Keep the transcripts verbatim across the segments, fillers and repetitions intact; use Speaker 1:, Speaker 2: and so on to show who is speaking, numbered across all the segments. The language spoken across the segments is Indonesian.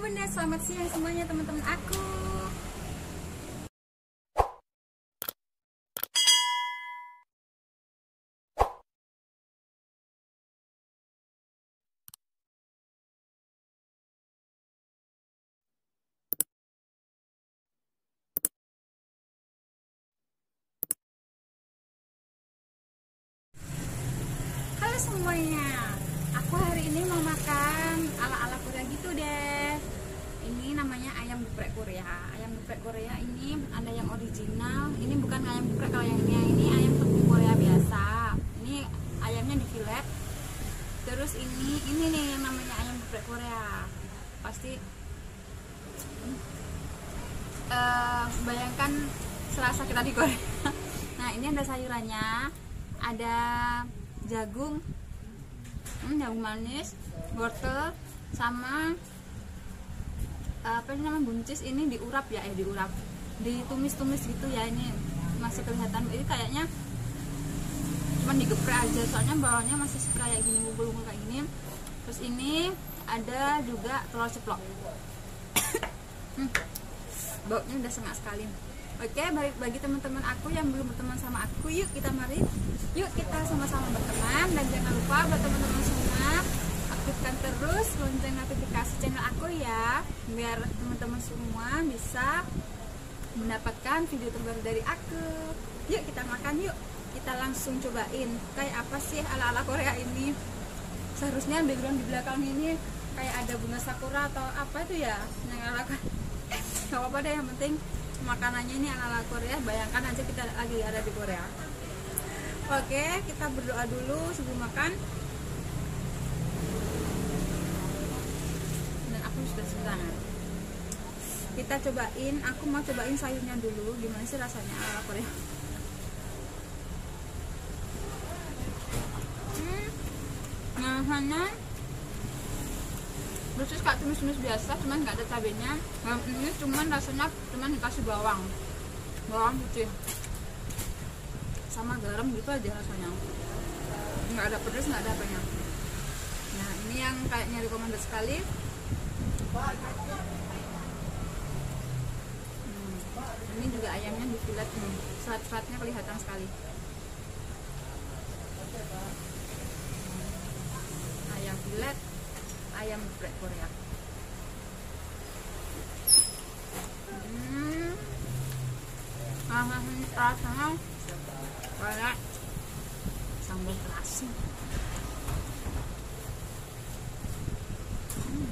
Speaker 1: bunda, selamat siang semuanya teman-teman aku. Halo semuanya, aku hari ini mau makan ala-ala Korea gitu deh. Ini namanya ayam geprek Korea. Ayam geprek Korea ini ada yang original. Ini bukan ayam geprek kalau yang ini. Ini ayam tepung Korea biasa. Ini ayamnya di filet. Terus ini ini nih yang namanya ayam geprek Korea. Pasti uh, bayangkan serasa kita di Korea. Nah ini ada sayurannya, ada jagung, hmm, jagung manis, wortel, sama apa ini namanya buncis. Ini diurap ya, eh diurap, ditumis-tumis gitu ya. Ini masih kelihatan, ini kayaknya cuma digeprek aja, soalnya bawahnya masih kayak gini, bubur-bubur kayak gini. Terus ini ada juga telur ceplok. hmm, baunya udah sengak sekali. Oke, bagi, bagi teman-teman aku yang belum berteman sama aku, yuk kita mari, yuk kita sama-sama berteman. Dan jangan lupa buat teman-teman semua, aktifkan terus lonceng notifikasi channel aku ya, biar teman-teman semua bisa mendapatkan video terbaru dari aku. Yuk kita makan, yuk kita langsung cobain kayak apa sih ala-ala Korea ini. Seharusnya background di belakang ini kayak ada bunga sakura atau apa itu ya, yang ala Korea. Gak apa-apa deh, yang penting makanannya ini ala-ala Korea. Bayangkan aja kita lagi ada di Korea. Oke, kita berdoa dulu sebelum makan. Dan aku sudah sedang. Kita cobain, aku mau cobain sayurnya dulu. Gimana sih rasanya ala Korea? Hmm, rasanya terus kayak tumis-tumis biasa, cuman nggak ada cabenya. Nah, ini cuman rasanya cuman dikasih bawang, bawang putih, sama garam gitu aja rasanya. Nggak ada pedas, nggak ada apanya. Nah ini yang kayaknya rekomendasi sekali. Hmm, ini juga ayamnya di filet nih, serat-seratnya kelihatan sekali. Ayam filet, ayam geprek Korea. Hmm, rasanya kayak sambal terasi. Hmm.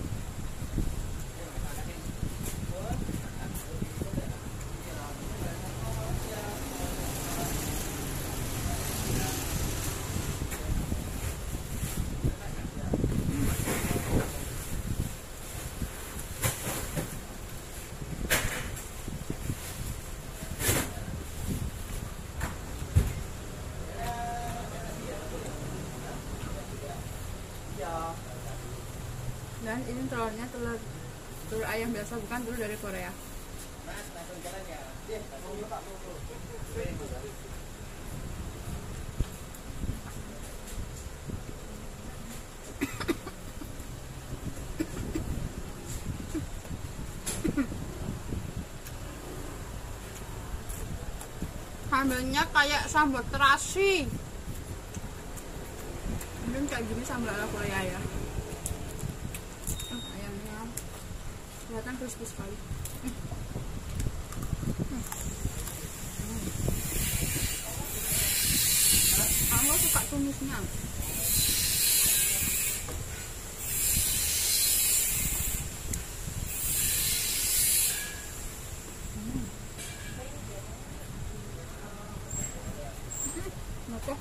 Speaker 1: Dan ini telurnya telur telur ayam biasa, bukan telur dari Korea. Sambalnya kayak sambal terasi. Mungkin kayak gini sambal ala Korea ya. Oh, ayamnya kelihatan crispy sekali. Hmm. Hmm. Hmm. Aku suka tumisnya. Hmm. Hmm. Oke.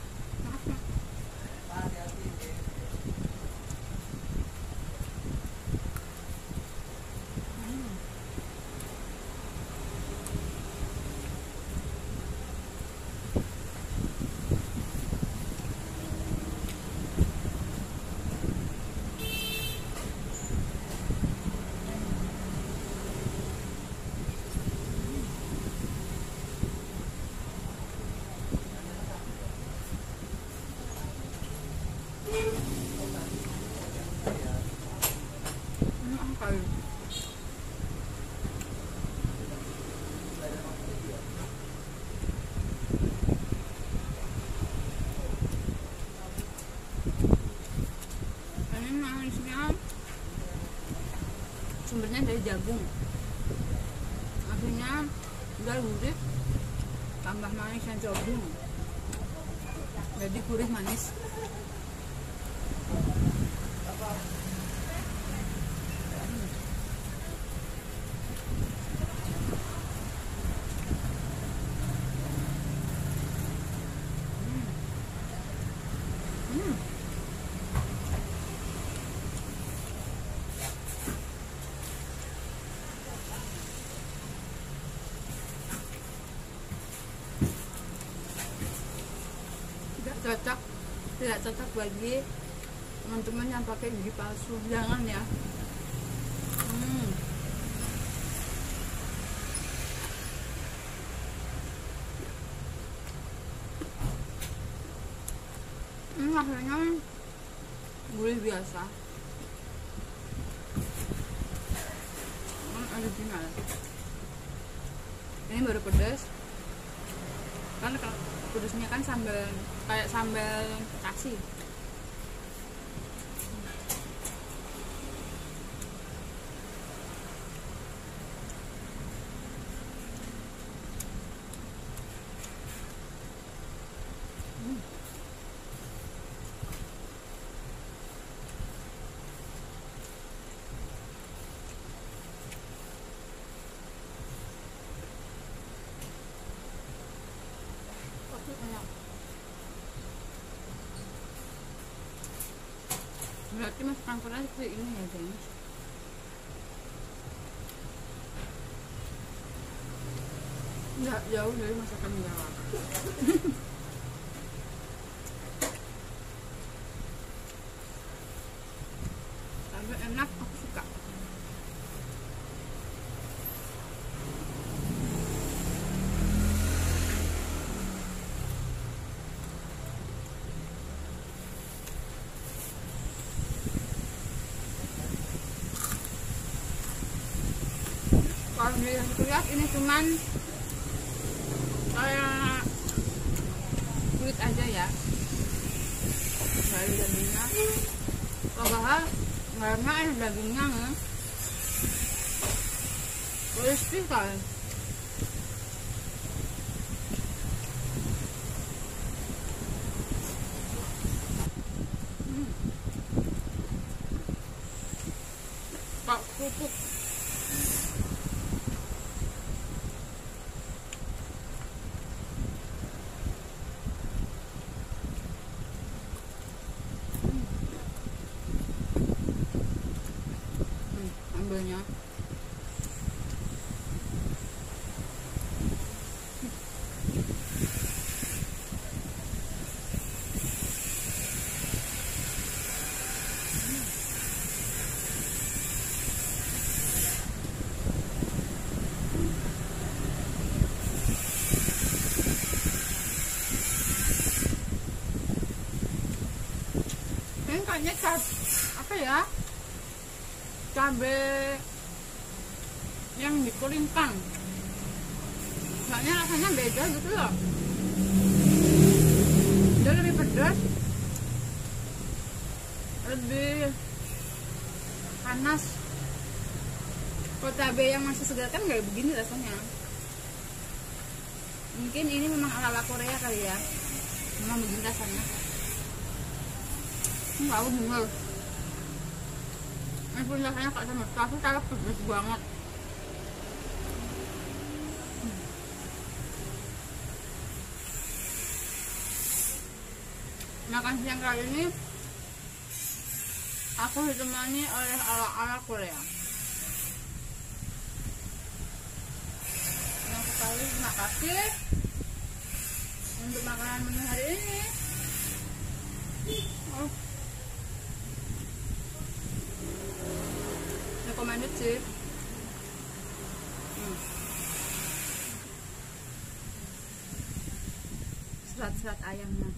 Speaker 1: rasanya dari jagung, akhirnya udah gurih tambah manisnya jagung, jadi gurih manis. Hmm. Tidak cocok, tidak cocok bagi teman-teman yang pakai gigi palsu, jangan ya. Hmm. Hmm, akhirnya gurih biasa. Hmm, original. Ini baru pedas. Kan pedasnya kan sambal kayak sambal kasih. Hmm. Enak. Berarti mas transfernya seperti ini ya guys. Nggak jauh dari masakan Jawa. Tapi enak, aku suka. Kalau dilihat ini cuman kayak kulit aja ya, dari dagingnya. Padahal karena ini dagingnya nih crispy kan. Hmm. Pak kerupuk. Ambilnya ini kayaknya cab apa ya, cabai yang dikulintang, kayaknya rasanya beda gitu loh. Dia lebih pedas, lebih panas. Kalau cabai yang masih segar kan nggak begini rasanya. Mungkin ini memang ala-ala Korea kali ya, memang begini rasanya. Nggak aku dengar ini pun rasanya kayak sama tapi cara pedas banget. Makan siang kali ini aku ditemani oleh ala-ala Korea. Yang sekali terima kasih untuk makanan menu hari ini. Oh. Recommended sih. Hmm. Serat-serat ayamnya.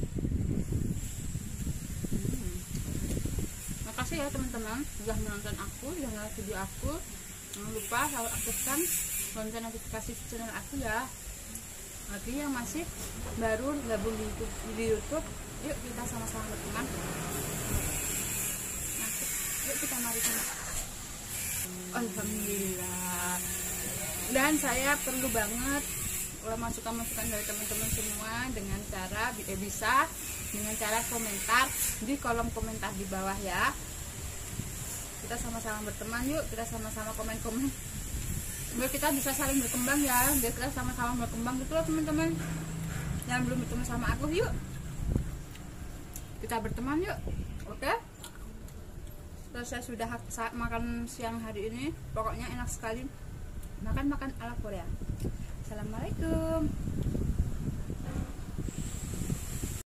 Speaker 1: Hmm. Makasih ya teman-teman sudah menonton aku, sudah nonton video aku. Jangan lupa selalu aktifkan lonceng notifikasi channel aku ya. Bagi yang masih baru gabung di YouTube, di YouTube, yuk kita sama-sama berteman. Nah, yuk kita mari sama. Alhamdulillah. Dan saya perlu banget masukan-masukan dari teman-teman semua dengan cara eh, bisa dengan cara komentar di kolom komentar di bawah ya. Kita sama-sama berteman yuk, kita sama-sama komen-komen biar kita bisa saling berkembang ya, biar kita sama-sama berkembang gitu loh teman-teman. Yang belum berteman sama aku, yuk kita berteman yuk. Oke, selesai sudah makan siang hari ini, pokoknya enak sekali, makan-makan ala Korea. Assalamualaikum.